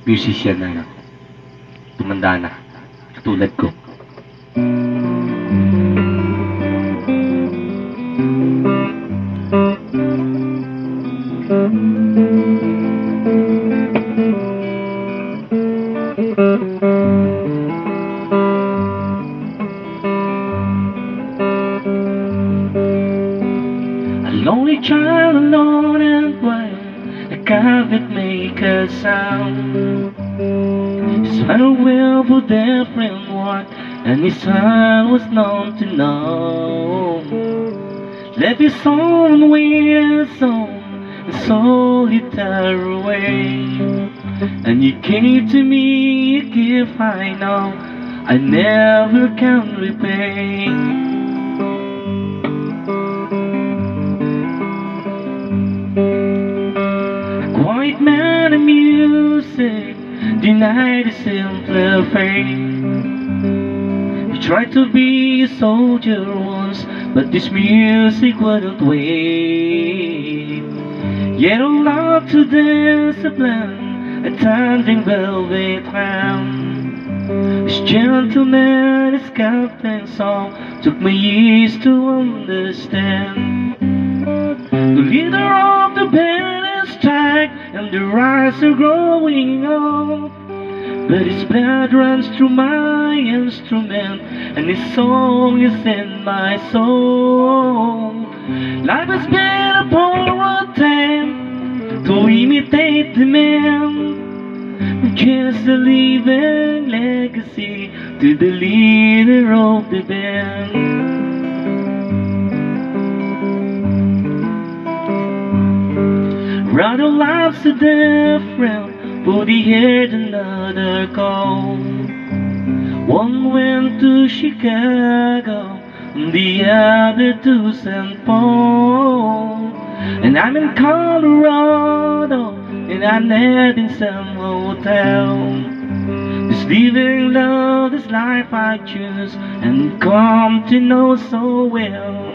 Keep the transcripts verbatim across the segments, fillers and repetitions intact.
musician na tumanda na, katulad ko. A lonely child alone and wild, I can't make a sound. His father will put their friend one, and his son was known to know. Left his own with his own solitary way, and you came to me a gift I know I never can repay. A quiet man of music denied a simpler fate. He tried to be a soldier once, but this music wouldn't wait. Yet I love to discipline a tending velvet round. This gentleman, his captain song took me years to understand. The leader of the band is Jack, and the rise are growing on. But his blood runs through my instrument, and his song is in my soul. Life has been a borrowed time to imitate the man, just a living legacy to the leader of the band. Rather life's a different, but he heard another call. One went to Chicago, the other to Saint Paul. And I'm in Colorado, and I'm net in some hotel. This living love, this life I choose, and come to know so well.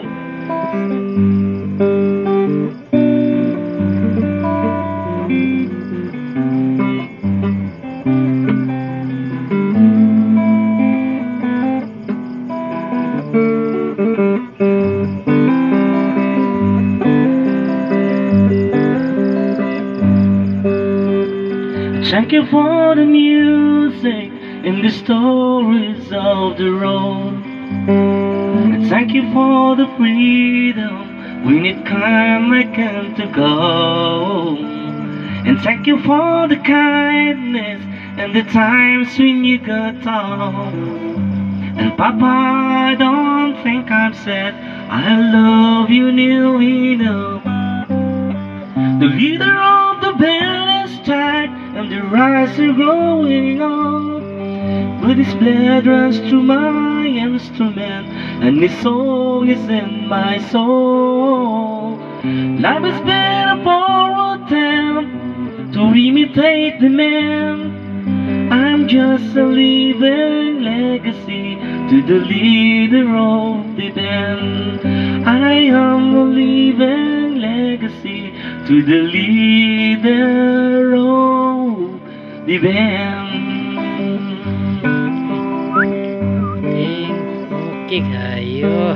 Thank you for the music and the stories of the road. And thank you for the freedom when it came I came to go. And thank you for the kindness and the times when you got off. And Papa, I don't think I'm sad, I love you new enough. The leader of the band is Jack, and the rise are growing on. But his blood runs through my instrument, and his song is in my soul. Life has been a borrowed attempt to imitate the man. I'm just a living legacy to the leader of the band. I am a living legacy to the leader of the band. Okay kayo.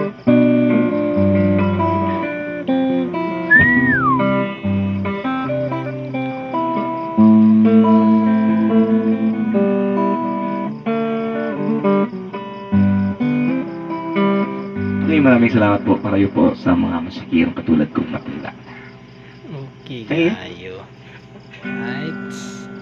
Maraming salamat po para kayo po sa mga masikirong katulad kong matanda. Okay kayo. Right.